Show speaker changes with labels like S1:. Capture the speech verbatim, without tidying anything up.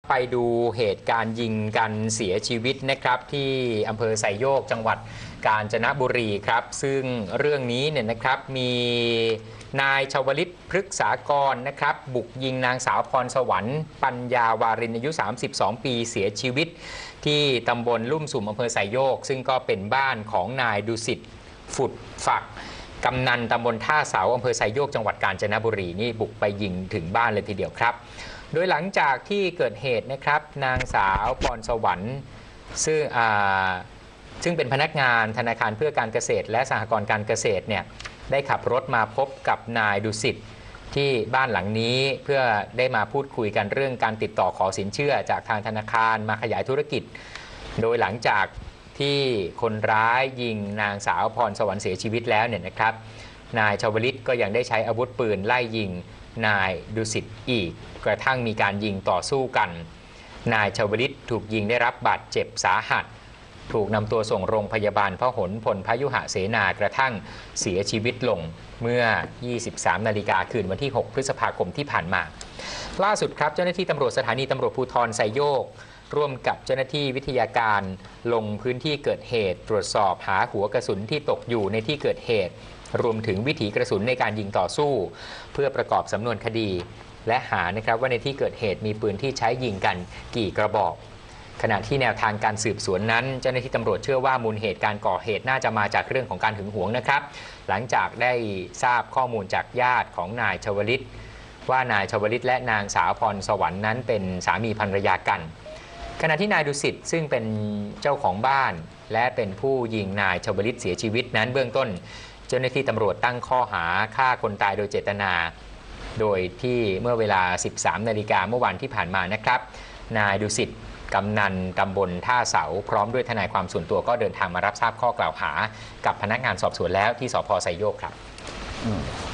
S1: ไปดูเหตุการณ์ยิงกันเสียชีวิตนะครับที่อำเภอไซโยกจังหวัดกาญจนบุรีครับซึ่งเรื่องนี้เนี่ยนะครับมีนายชวลิตพฤกษากรนะครับบุกยิงนางสาวพรสวรรค์ปัญญาวารินอายุสามสิบสองปีเสียชีวิตที่ตำบลลุ่มสุ่มอำเภอไซโยกซึ่งก็เป็นบ้านของนายดุสิตฝุดฝักกำนันตำบลท่าเสาอำเภอไซโยกจังหวัดกาญจนบุรีนี่บุกไปยิงถึงบ้านเลยทีเดียวครับโดยหลังจากที่เกิดเหตุนะครับนางสาวพรสวรรค์ซึ่งซึ่งเป็นพนักงานธนาคารเพื่อการเกษตรและสหกรณ์การเกษตรเนี่ยได้ขับรถมาพบกับนายดุสิตที่บ้านหลังนี้เพื่อได้มาพูดคุยกันเรื่องการติดต่อขอสินเชื่อจากทางธนาคารมาขยายธุรกิจโดยหลังจากที่คนร้ายยิงนางสาวพรสวรรค์เสียชีวิตแล้วเนี่ยนะครับนายชวลิตก็ยังได้ใช้อาวุธปืนไล่ยิงนายดุสิตอีกกระทั่งมีการยิงต่อสู้กันนายชวลิตถูกยิงได้รับบาดเจ็บสาหัสถูกนำตัวส่งโรงพยาบาลพหลพลพยุหเสนากระทั่งเสียชีวิตลงเมื่อ ยี่สิบสามนาฬิกาคืนวันที่หกพฤษภาคมที่ผ่านมาล่าสุดครับเจ้าหน้าที่ตำรวจสถานีตำรวจภูธรไซโยกร่วมกับเจ้าหน้าที่วิทยาการลงพื้นที่เกิดเหตุตรวจสอบหาหัวกระสุนที่ตกอยู่ในที่เกิดเหตุรวมถึงวิถีกระสุนในการยิงต่อสู้เพื่อประกอบสำนวนคดีและหานะครับว่าในที่เกิดเหตุมีปืนที่ใช้ยิงกันกี่กระบอกขณะที่แนวทางการสืบสวนนั้นเจ้าหน้าที่ตำรวจเชื่อว่ามูลเหตุการก่อเหตุน่าจะมาจากเรื่องของการหึงหวงนะครับหลังจากได้ทราบข้อมูลจากญาติของนายชวลิตว่านายชวลิตและนางสาวพรสวรรค์นั้นเป็นสามีภรรยากันขณะที่นายดุสิตซึ่งเป็นเจ้าของบ้านและเป็นผู้ยิงนายชวลิตเสียชีวิตนั้นเบื้องต้นเจ้าหน้าที่ตำรวจตั้งข้อหาฆ่าคนตายโดยเจตนาโดยที่เมื่อเวลา สิบสามนาฬิกาเมื่อวันที่ผ่านมานะครับนายดุสิตกำนันตำบลท่าเสาพร้อมด้วยทนายความส่วนตัวก็เดินทางมารับทราบข้อกล่าวหากับพนักงานสอบสวนแล้วที่สภ.ไซโยกครับ